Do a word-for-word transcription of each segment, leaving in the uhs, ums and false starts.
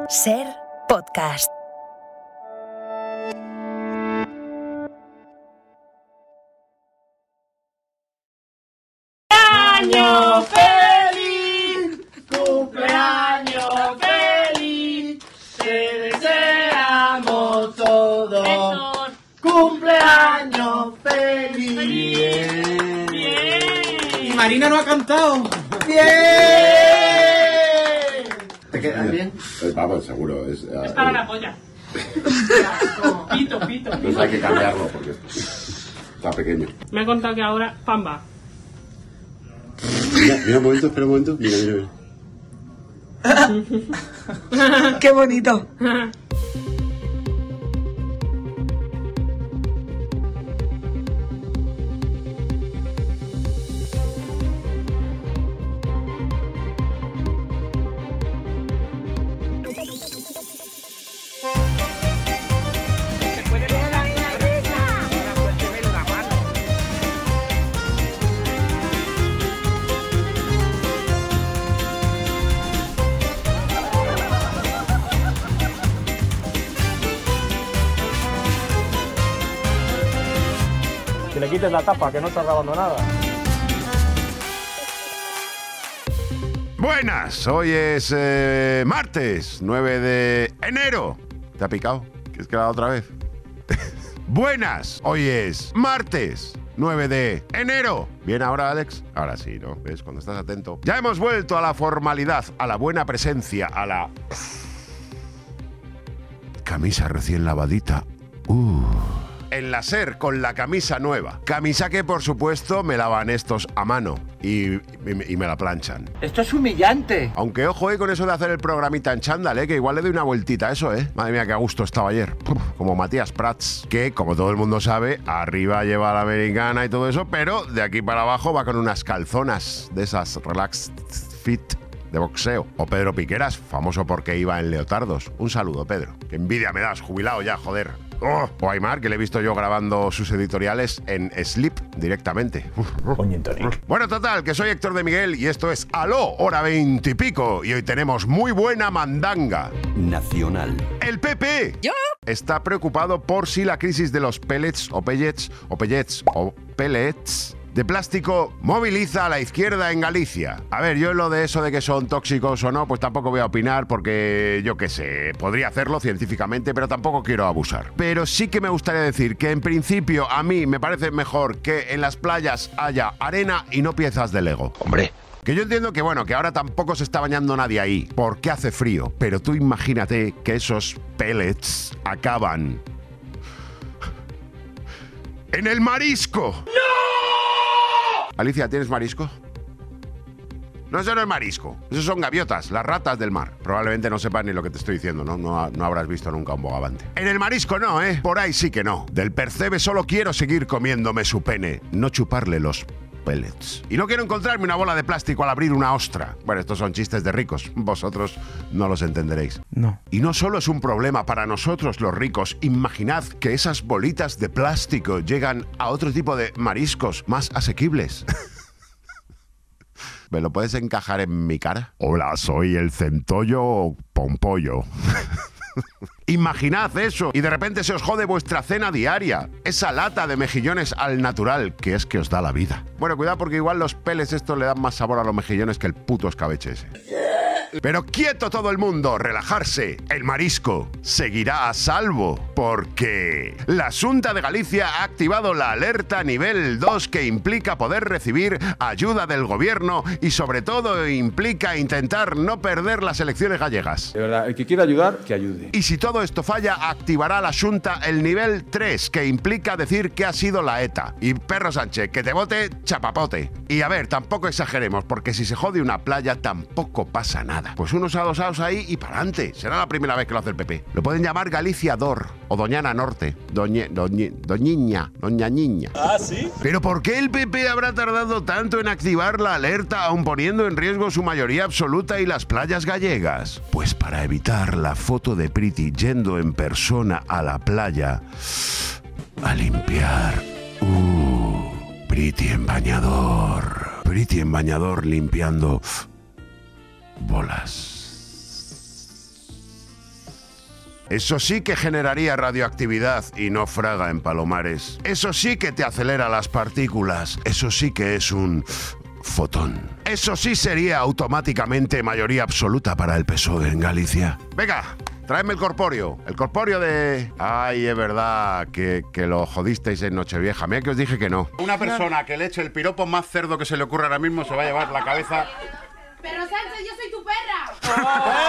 Ser Podcast. ¡Cumpleaños feliz! ¡Cumpleaños feliz! ¡Te deseamos todos! Héctor. ¡Cumpleaños feliz! ¡Feliz! ¡Bien! Y Marina no ha cantado. ¡Bien! ¿Te quedas bien? Eh, vamos, seguro. Es, uh, Es para la polla. Pito, pito, Entonces pito. hay que cambiarlo porque está pequeño. Me ha contado que ahora Pamba. Mira, mira un momento, espera un momento. Mira, mira, mira. ¡Qué bonito! Que le quites la tapa, que no está grabando nada. Buenas, hoy es eh, martes, nueve de enero. ¿Te ha picado? ¿Quieres que la haga otra vez? Buenas, hoy es martes, nueve de enero. ¿Bien ahora, Alex? Ahora sí, ¿no? ¿Ves? Cuando estás atento. Ya hemos vuelto a la formalidad, a la buena presencia, a la... camisa recién lavadita. Uh... En la SER, con la camisa nueva. Camisa que, por supuesto, me lavan estos a mano y, y, y me la planchan. Esto es humillante. Aunque ojo, eh, con eso de hacer el programita en chándal, eh, que igual le doy una vueltita a eso, eh. Madre mía, qué a gusto estaba ayer. Puf, como Matías Prats, que, como todo el mundo sabe, arriba lleva la americana y todo eso, pero de aquí para abajo va con unas calzonas de esas relaxed fit de boxeo. O Pedro Piqueras, famoso porque iba en leotardos. Un saludo, Pedro. Qué envidia me das, jubilado ya, joder. Oh, o Aymar, que le he visto yo grabando sus editoriales en Sleep directamente. Bueno, total, que soy Héctor de Miguel y esto es Aló, hora veintipico. Y hoy tenemos muy buena mandanga. Nacional. El P P ¿Yo? está preocupado por si la crisis de los pellets o pellets o pellets o pellets de plástico moviliza a la izquierda en Galicia. A ver, yo lo de eso de que son tóxicos o no, pues tampoco voy a opinar porque, yo qué sé, podría hacerlo científicamente, pero tampoco quiero abusar. Pero sí que me gustaría decir que en principio a mí me parece mejor que en las playas haya arena y no piezas de Lego. Hombre. Que yo entiendo que, bueno, que ahora tampoco se está bañando nadie ahí, porque hace frío, pero tú imagínate que esos pellets acaban en el marisco. Alicia, ¿tienes marisco? No, eso no es marisco. Esos son gaviotas, las ratas del mar. Probablemente no sepas ni lo que te estoy diciendo, ¿no? No, no habrás visto nunca un bogavante. En el marisco no, ¿eh? Por ahí sí que no. Del percebe solo quiero seguir comiéndome su pene, no chuparle los pellets. Y no quiero encontrarme una bola de plástico al abrir una ostra. Bueno, estos son chistes de ricos. Vosotros no los entenderéis. No. Y no solo es un problema para nosotros los ricos. Imaginad que esas bolitas de plástico llegan a otro tipo de mariscos más asequibles. ¿Me lo puedes encajar en mi cara? Hola, soy el centollo Pompollo. Imaginad eso y de repente se os jode vuestra cena diaria. Esa lata de mejillones al natural, que es que os da la vida. Bueno, cuidado porque igual los peles estos le dan más sabor a los mejillones que el puto escabeche ese. Pero quieto todo el mundo, relajarse. El marisco seguirá a salvo porque la Xunta de Galicia ha activado la alerta nivel dos que implica poder recibir ayuda del gobierno y sobre todo implica intentar no perder las elecciones gallegas. De verdad, el que quiera ayudar, que ayude. Y si todo esto falla, activará la Xunta el nivel tres, que implica decir que ha sido la ETA. Y Perro Sánchez, que te vote chapapote. Y a ver, tampoco exageremos, porque si se jode una playa tampoco pasa nada. Pues unos adosados ahí y para adelante. Será la primera vez que lo hace el P P. Lo pueden llamar Galicia Dor o Doñana Norte. Doñe, doñe, doñiña, doña niña. ¿Ah, sí? ¿Pero por qué el P P habrá tardado tanto en activar la alerta, aun poniendo en riesgo su mayoría absoluta y las playas gallegas? Pues para evitar la foto de Priti yendo en persona a la playa a limpiar. Uh, Priti en bañador. Priti en bañador limpiando bolas. Eso sí que generaría radioactividad y no fraga en Palomares. Eso sí que te acelera las partículas. Eso sí que es un fotón. Eso sí sería automáticamente mayoría absoluta para el P S O E en Galicia. Venga, tráeme el corpóreo. El corpóreo de... Ay, es verdad que, que lo jodisteis en Nochevieja. Mira que os dije que no. Una persona que le eche el piropo más cerdo que se le ocurra ahora mismo se va a llevar la cabeza... Pero Sánchez, yo soy tu perra.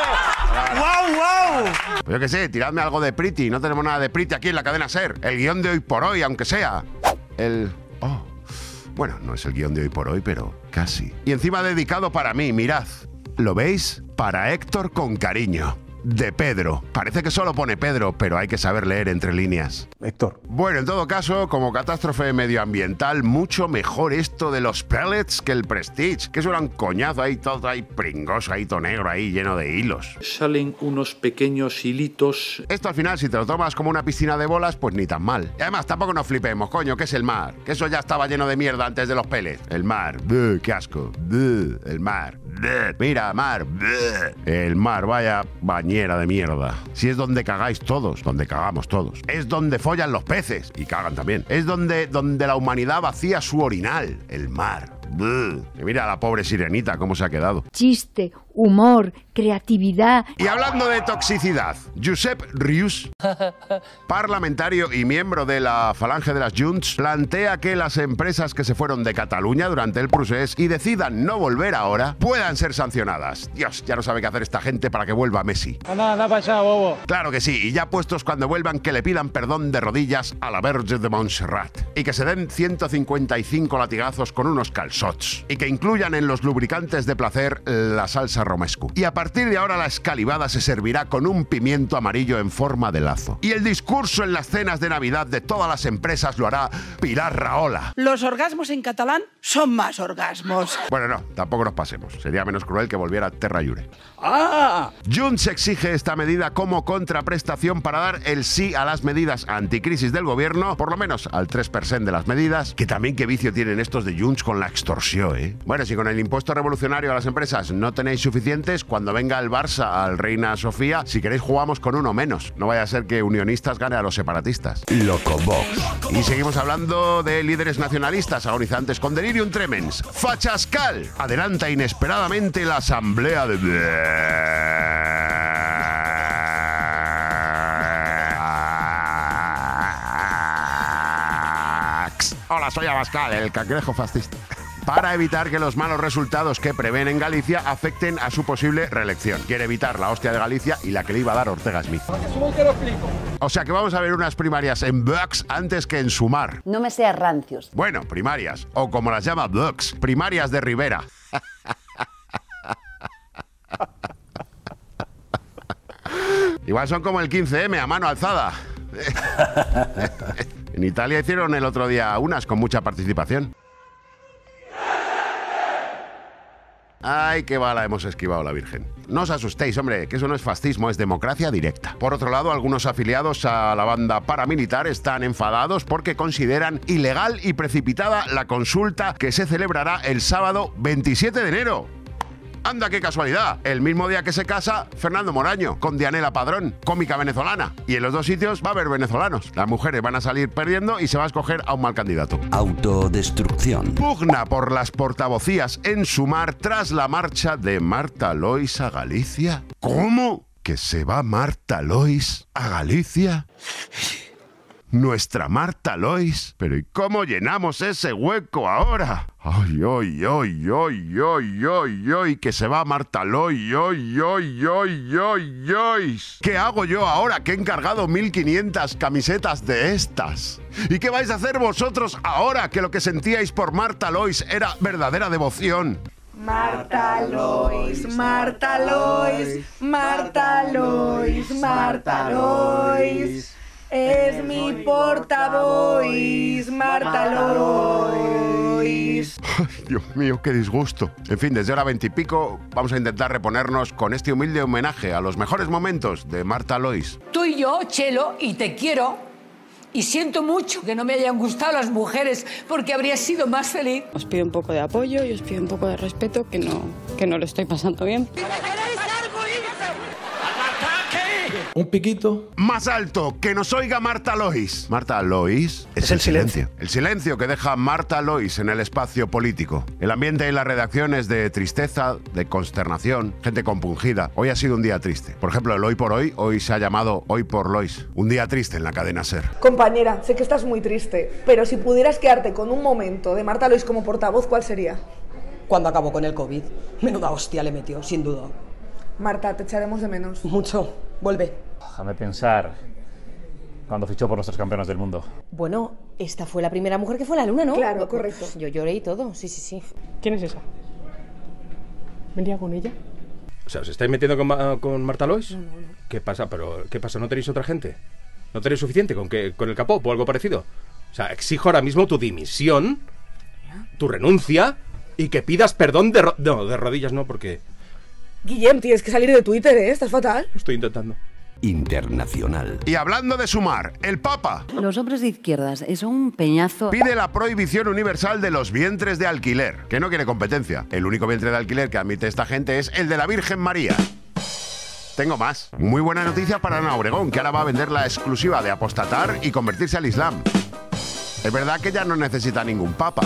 ¡Guau, guau! Pues yo qué sé, tiradme algo de Pretty. No tenemos nada de Pretty aquí en la cadena SER. El guión de Hoy por Hoy, aunque sea. El... Oh. Bueno, no es el guión de Hoy por Hoy, pero casi. Y encima dedicado para mí, mirad. ¿Lo veis? Para Héctor con cariño. De Pedro. Parece que solo pone Pedro, pero hay que saber leer entre líneas. Héctor. Bueno, en todo caso, como catástrofe medioambiental, mucho mejor esto de los pellets que el Prestige, que eso era un coñazo ahí, todo ahí pringoso, ahí todo negro, ahí lleno de hilos. Salen unos pequeños hilitos. Esto al final, si te lo tomas como una piscina de bolas, pues ni tan mal. Y además, tampoco nos flipemos, coño, que es el mar. Que eso ya estaba lleno de mierda antes de los pellets. El mar, ¡buh, qué asco! ¡Buh, el mar! ¡Buh, mira, mar! ¡Buh! El mar, vaya bañera de mierda. Si es donde cagáis todos, donde cagamos todos. Es donde follan los peces, y cagan también. Es donde, donde la humanidad vacía su orinal, el mar. Buh. Y mira a la pobre sirenita cómo se ha quedado. Chiste, humor, creatividad. Y hablando de toxicidad, Josep Rius, parlamentario y miembro de la Falange de las Junts, plantea que las empresas que se fueron de Cataluña durante el procés y decidan no volver ahora, puedan ser sancionadas. Dios, ya no sabe qué hacer esta gente para que vuelva Messi. Anda, anda para allá, bobo. Claro que sí, y ya puestos cuando vuelvan que le pidan perdón de rodillas a la Verge de Montserrat. Y que se den ciento cincuenta y cinco latigazos con unos calzots. Y que incluyan en los lubricantes de placer la salsa romescu. Y a partir de ahora la escalivada se servirá con un pimiento amarillo en forma de lazo. Y el discurso en las cenas de Navidad de todas las empresas lo hará Pilar Rahola. Los orgasmos en catalán son más orgasmos. Bueno, no, tampoco nos pasemos. Sería menos cruel que volviera Terra Llure. ¡Ah! Junts exige esta medida como contraprestación para dar el sí a las medidas anticrisis del gobierno, por lo menos al tres por ciento de las medidas, que también qué vicio tienen estos de Junts con la extorsión, ¿eh? Bueno, si con el impuesto revolucionario a las empresas no tenéis suficientes, cuando venga el Barça al Reina Sofía, si queréis jugamos con uno menos. No vaya a ser que Unionistas gane a los separatistas. Locobox. Y seguimos hablando de líderes nacionalistas agonizantes con delirium tremens. Fachascal adelanta inesperadamente la asamblea de... Hola, soy Abascal, el cangrejo fascista. Para evitar que los malos resultados que prevén en Galicia afecten a su posible reelección. Quiere evitar la hostia de Galicia y la que le iba a dar Ortega Smith. O sea que vamos a ver unas primarias en Vox antes que en Sumar. No me seas rancios. Bueno, primarias, o como las llama Vox, primarias de Rivera. Igual son como el quince eme a mano alzada. En Italia hicieron el otro día unas con mucha participación. Ay, qué bala hemos esquivado la Virgen. No os asustéis, hombre, que eso no es fascismo, es democracia directa. Por otro lado, algunos afiliados a la banda paramilitar están enfadados porque consideran ilegal y precipitada la consulta que se celebrará el sábado veintisiete de enero. ¡Anda, qué casualidad! El mismo día que se casa Fernando Moraño con Dianela Padrón, cómica venezolana. Y en los dos sitios va a haber venezolanos. Las mujeres van a salir perdiendo y se va a escoger a un mal candidato. Autodestrucción. Pugna por las portavocías en Sumar tras la marcha de Marta Lois a Galicia. ¿Cómo? ¿Que se va Marta Lois a Galicia? Nuestra Marta Lois. Pero ¿y cómo llenamos ese hueco ahora? Ay, ay, ay, ay, ay, ay, ay, que se va Marta Lois, ay, ay, ay, ay, ay. ¿Qué hago yo ahora que he encargado mil quinientas camisetas de estas? ¿Y qué vais a hacer vosotros ahora que lo que sentíais por Marta Lois era verdadera devoción? Marta Lois, Marta Lois, Marta Lois, Marta Lois. Es mi portavoz, Marta Lois. Ay, Dios mío, qué disgusto. En fin, desde ahora veintipico vamos a intentar reponernos con este humilde homenaje a los mejores momentos de Marta Lois. Tú y yo, Chelo, y te quiero, y siento mucho que no me hayan gustado las mujeres porque habría sido más feliz. Os pido un poco de apoyo y os pido un poco de respeto, que no, que no lo estoy pasando bien. Un piquito. Más alto, que nos oiga Marta Lois. Marta Lois es, es el, el silencio. silencio. El silencio que deja Marta Lois en el espacio político. El ambiente en la redacción es de tristeza, de consternación, gente compungida. Hoy ha sido un día triste. Por ejemplo, el Hoy por Hoy, hoy se ha llamado Hoy por Lois. Un día triste en la cadena SER. Compañera, sé que estás muy triste, pero si pudieras quedarte con un momento de Marta Lois como portavoz, ¿cuál sería? Cuando acabó con el COVID. Menuda hostia le metió, sin duda. Marta, te echaremos de menos. Mucho. Vuelve. Déjame pensar. Cuando fichó por nuestros campeones del mundo. Bueno, esta fue la primera mujer que fue a la luna, ¿no? Claro, correcto. Yo lloré y todo, sí, sí, sí. ¿Quién es esa? ¿Venía con ella? O sea, ¿os estáis metiendo con, con Marta Lois? No, no, no. ¿Qué pasa? ¿Pero qué pasa? ¿No tenéis otra gente? ¿No tenéis suficiente con, que, con el capó o algo parecido? O sea, exijo ahora mismo tu dimisión, tu renuncia y que pidas perdón de... Ro no, de rodillas no, porque... Guillem, tienes que salir de Twitter, ¿eh? Estás fatal. Lo estoy intentando. Internacional. Y hablando de sumar, el Papa. Los hombres de izquierdas es un peñazo. Pide la prohibición universal de los vientres de alquiler, que no quiere competencia. El único vientre de alquiler que admite esta gente es el de la Virgen María. Tengo más. Muy buena noticia para Ana Obregón, que ahora va a vender la exclusiva de apostatar y convertirse al Islam. Es verdad que ya no necesita ningún papa.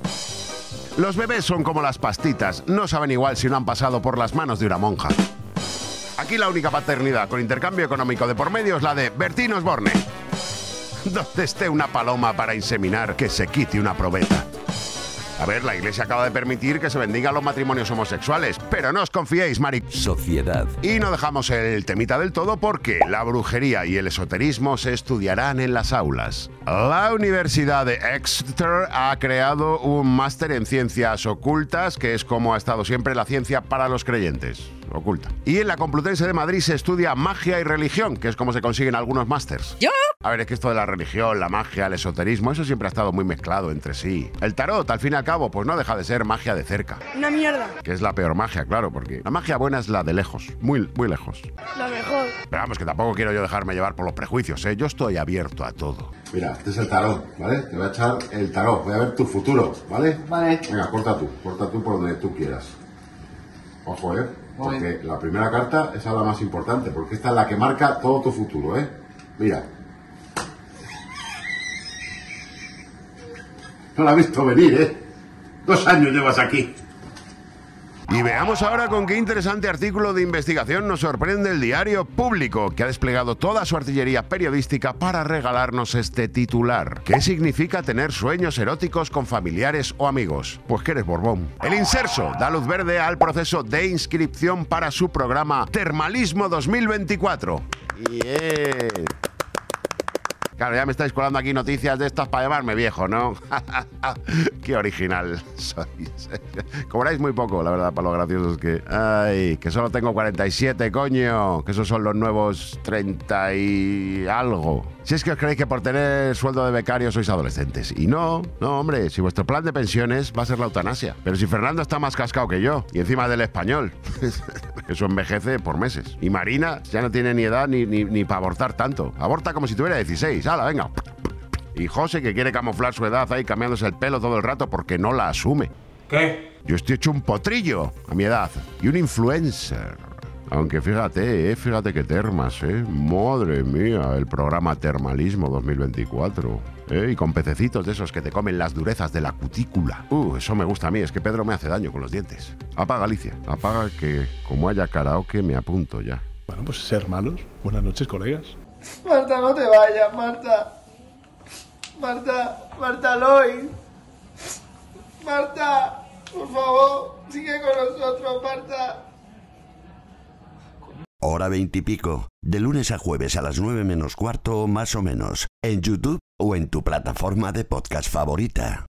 Los bebés son como las pastitas, no saben igual si no han pasado por las manos de una monja. Aquí la única paternidad con intercambio económico de por medio es la de Bertín Osborne. Donde esté una paloma para inseminar, que se quite una probeta. A ver, la Iglesia acaba de permitir que se bendigan los matrimonios homosexuales, pero no os confiéis, Mari... Sociedad. Y no dejamos el temita del todo porque la brujería y el esoterismo se estudiarán en las aulas. La Universidad de Exeter ha creado un máster en ciencias ocultas, que es como ha estado siempre la ciencia para los creyentes. Oculta. Y en la Complutense de Madrid se estudia magia y religión, que es como se consiguen algunos másters. ¿Yo? A ver, es que esto de la religión, la magia, el esoterismo, eso siempre ha estado muy mezclado entre sí. El tarot, al fin y al cabo, pues no deja de ser magia de cerca. Una mierda. Que es la peor magia, claro, porque la magia buena es la de lejos, muy, muy lejos. La mejor. Pero vamos, que tampoco quiero yo dejarme llevar por los prejuicios, ¿eh? Yo estoy abierto a todo. Mira, este es el tarot, ¿vale? Te voy a echar el tarot, voy a ver tu futuro, ¿vale? Vale. Venga, corta tú, corta tú por donde tú quieras. Ojo, ¿eh? Porque la primera carta es la más importante, porque esta es la que marca todo tu futuro, ¿eh? Mira. No la has visto venir, ¿eh? Dos años llevas aquí. Y veamos ahora con qué interesante artículo de investigación nos sorprende el Diario Público, que ha desplegado toda su artillería periodística para regalarnos este titular. ¿Qué significa tener sueños eróticos con familiares o amigos? Pues que eres Borbón. El Inserso da luz verde al proceso de inscripción para su programa Termalismo dos mil veinticuatro. Bien. Claro, ya me estáis colando aquí noticias de estas para llamarme viejo, ¿no? Qué original sois. Cobráis muy poco, la verdad, para lo graciosos que... Ay, que solo tengo cuarenta y siete, coño. Que esos son los nuevos treinta y algo. Si es que os creéis que por tener sueldo de becario sois adolescentes. Y no, no, hombre, si vuestro plan de pensiones va a ser la eutanasia. Pero si Fernando está más cascado que yo, y encima del español, eso envejece por meses. Y Marina ya no tiene ni edad ni, ni, ni para abortar tanto. Aborta como si tuviera dieciséis. ¡Hala, venga! Y José, que quiere camuflar su edad ahí cambiándose el pelo todo el rato porque no la asume. ¿Qué? Yo estoy hecho un potrillo a mi edad. Y un influencer. Aunque fíjate, eh, fíjate que termas, eh. Madre mía, el programa Termalismo dos mil veinticuatro. Eh, y con pececitos de esos que te comen las durezas de la cutícula. Uh, eso me gusta a mí, es que Pedro me hace daño con los dientes. Apaga, Alicia, apaga que como haya karaoke me apunto ya. Bueno, pues ser malos. Buenas noches, colegas. Marta, no te vayas, Marta. Marta, Marta Lois. Marta, por favor, sigue con nosotros, Marta. Hora veintipico. De lunes a jueves a las nueve menos cuarto, más o menos. En YouTube o en tu plataforma de podcast favorita.